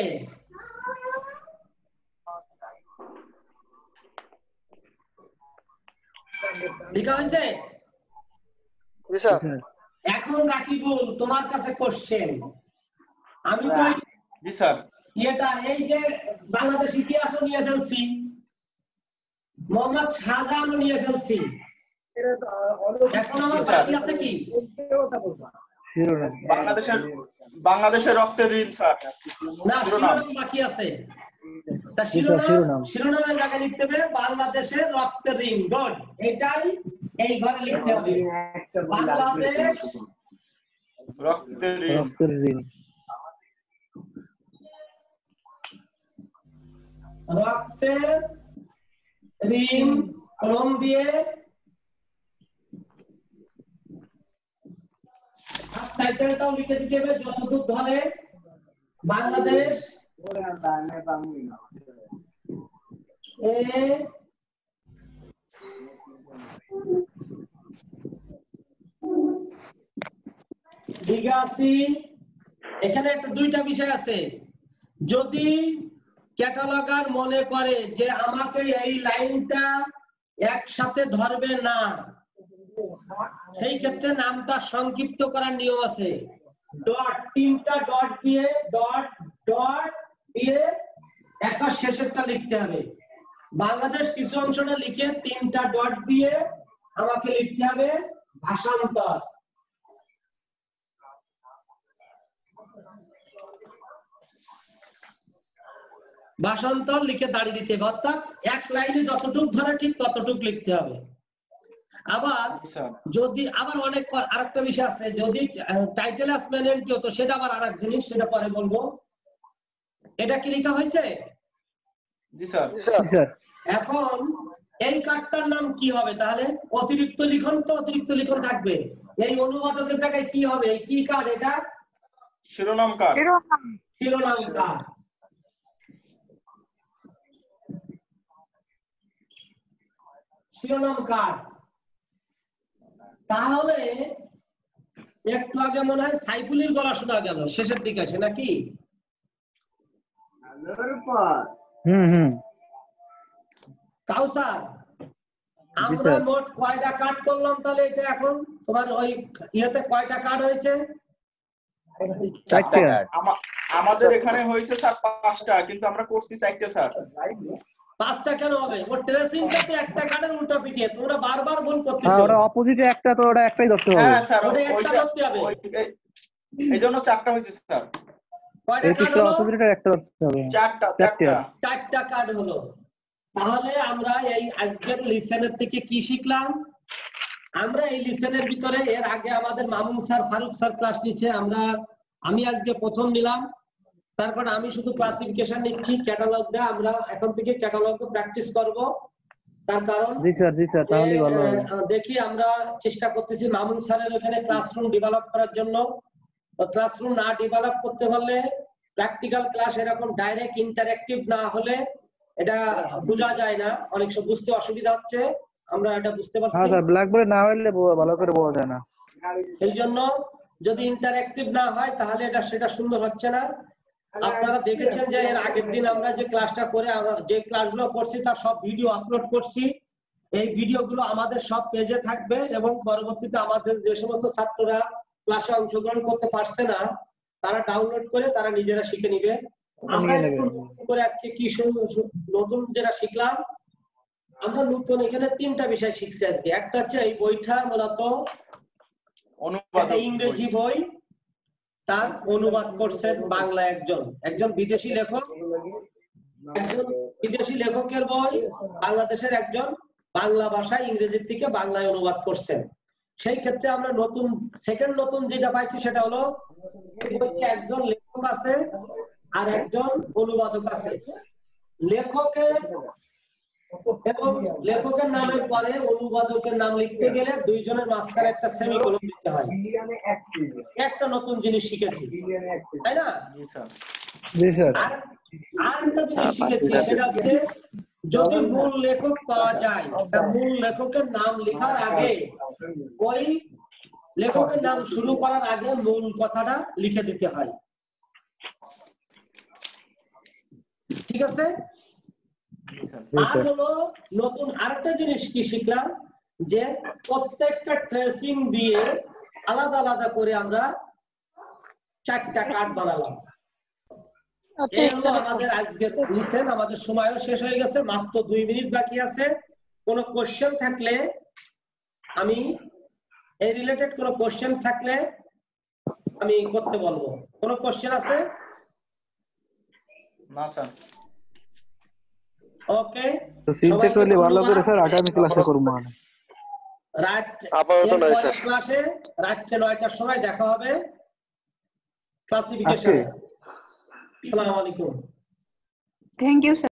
লেখা হয়েছে? জি স্যার। এখন রাকিবুল তোমার কাছে কোশ্চেন। আমি তো জি স্যার এটা এই যে বাংলাদেশ ইতিহাসও নিয়ে ফেলছি, মোহাম্মদ শাহজাহানও নিয়ে ফেলছি, এখন আমার বাকি আছে কি? বাংলাদেশের রক্তের ঋণ স্যার। না, শিরোনাম বাকি আছে। তা শিরোনামের জায়গায় লিখতে হবে বাংলাদেশের রক্তের ঋণ। গুড, এটাই এই ঘরে লিখতে হবে, বাংলাদেশ রক্তের ঋণ। রক্তের ঋণ কলম দিয়ে সাবটাইটেল টাইটেলটাও লিখে দিতে হবে যতটুকু ধরে বাংলাদেশ লিগাসি। এখানে একটা দুইটা বিষয় আছে, যদি ক্যাটালগার মনে করে যে আমাকে এই লাইনটা একসাথে ধরবে না, সেই ক্ষেত্রে নামটা সংক্ষিপ্ত করার নিয়ম আছে। ডট, তিনটা ডট দিয়ে একটা শেষেরটা লিখতে হবে। বাংলাদেশ কিছু অংশটা লিখে তিনটা ডট দিয়ে আমাকে লিখতে হবে ভাষান্তর। ভাষান্তর লিখে দাঁড়িয়ে দিতে হবে, অর্থাৎ এক লাইনে যতটুক ধরে ঠিক ততটুক লিখতে হবে। আবার যদি অনেক আরেকটা বিষয় আছে, যদি টাইটেল অ্যাসমেন্ট হতো সেটা আবার আরেক জিনিস, সেটা পরে বলবো। এটা কি লেখা হয়েছে? জি স্যার। এখন এই কার্ডটার নাম কি হবে তাহলে? অতিরিক্ত লিখন, তো অতিরিক্ত লিখন থাকবে। এই অনুবাদকের জায়গায় কি হবে? এই কি কার্ড এটা? শিরোনাম কার্ড। শিরোনাম কার্ড। শিরোনাম কার্ড। তাহলে একটু আগে মনে হয় সাইফুলের গলা শোনা গেল শেষের দিকে আসে নাকি? কাউসার, আমরা মোট কয়টা কার্ড করলাম তাহলে? এটা এখন তোমার ওই ইয়েতে কয়টা কার্ড হয়েছে? 4টা। আমাদের এখানে হয়েছে স্যার 5টা, কিন্তু আমরা করছি 4টা স্যার। 5টা কেন হবে? ওর ট্রেসিংটা তো একটা কার্ডের উল্টা পিটিয়ে, তোমরা বারবার ভুল করতেছো। হ্যাঁ, ওটা অপোজিটে একটা, তো ওটা একটাই ধরতে হবে। হ্যাঁ স্যার, ওটা একটা ধরতে হবে। এইজন্য 4টা হয়েছে স্যার। কয়টা কার্ড হলো? অপোজিটে একটা ধরতে হবে। 4টা কার্ড হলো। তাহলে আমরা এই আজকের লিসেনের থেকে কি শিখলাম? আমরা এই লিসেনের ভিতরে এর আগে আমাদের Mamun sir, Faruk sir class নিছে, আমি আজকে প্রথম নিলাম। তারপর আমি শুধু ক্লাসিফিকেশন নিচ্ছি, ক্যাটালগটা আমরা এখন থেকে ক্যাটালগ প্র্যাকটিস করব। তার কারণ জি স্যার, তাহলে ভালো হবে। দেখি আমরা চেষ্টা করতেছি মামুন স্যারের ওখানে ক্লাসরুম ডেভেলপ করার জন্য। ক্লাসরুম না ডেভেলপ করতে পারলে, প্র্যাকটিক্যাল ক্লাস এরকম ডাইরেক্ট ইন্টারঅ্যাক্টিভ না হলে এটা বোঝা যায় না, অনেক সব বুঝতে অসুবিধা হচ্ছে। আমরা এটা বুঝতে পারছি। হ্যাঁ স্যার, ব্ল্যাকবোর্ডে না হলে ভালো করে বোঝা যায় না। এই জন্য যদি ইন্টারঅ্যাক্টিভ না হয় তাহলে সেটা সুন্দর হচ্ছে না। আপনারা দেখেছেন যে এর আগের দিন আমরা যে ক্লাসটা করে, যে ক্লাসগুলো করছি তার সব ভিডিও আপলোড করছি। এই ভিডিওগুলো আমাদের সব পেজে থাকবে এবং পরবর্তীতে আমাদের যে সমস্ত ছাত্ররা ক্লাসে অংশগ্রহণ করতে পারছে না, তারা ডাউনলোড করে তারা নিজেরা শিখে নিবে। আমরা করে আজকে কি নতুন যেটা শিখলাম, আমরা নতুন এখানে 3টা বিষয় শিখছি আজকে। একটা হচ্ছে এই বইটা মূলত ইংরেজি বই, তার অনুবাদ করছেন বাংলা একজন বিদেশি লেখক। একজন বিদেশি লেখকের বই বাংলাদেশের একজন বাংলা ভাষায় ইংরেজির থেকে বাংলায় অনুবাদ করছেন। সেই ক্ষেত্রে আমরা সেকেন্ড নতুন যেটা পাইছি সেটা হলো একজন লেখক আছে আর একজন অনুবাদক আছে। লেখকের নামের পরে অনুবাদকের নাম লিখতে গেলে দুইজনের মাঝখানে একটা সেমিকোলন দিতে হয়। একটা নতুন জিনিস শিখেছি, তাই না? আর একটা জিনিস শিখেছি, সেটা হচ্ছে যদি মূল লেখক পাওয়া যায়, মূল লেখকের নাম লেখার আগে, ওই লেখকের নাম শুরু করার আগে মূল কথাটা লিখে দিতে হয়। ঠিক আছে? আর হলো নতুন আরেকটা জিনিস কি শিখলাম, যে প্রত্যেকটা ট্রেসিং দিয়ে আলাদা আলাদা করে আমরা 4টা কার্ড বানালাম। এই হলো আমাদের আজকের লিসেন। আমাদের সময়ও শেষ হয়ে গেছে, মাত্র 2 মিনিট বাকি আছে। কোনো কোশ্চেন থাকলে আমি এই রিলেটেড কোনো কোশ্চেন থাকলে আমি করতে বলবো। কোনো কোশ্চেন আছে? না স্যার। ওকে, চিন্তা করলে ভালো করে স্যার, আগামী ক্লাসে করব। ক্লাসে রাত্রে 9টার সময় দেখা হবে ক্লাসিফিকেশনে। আসসালামু আলাইকুম। Thank you sir.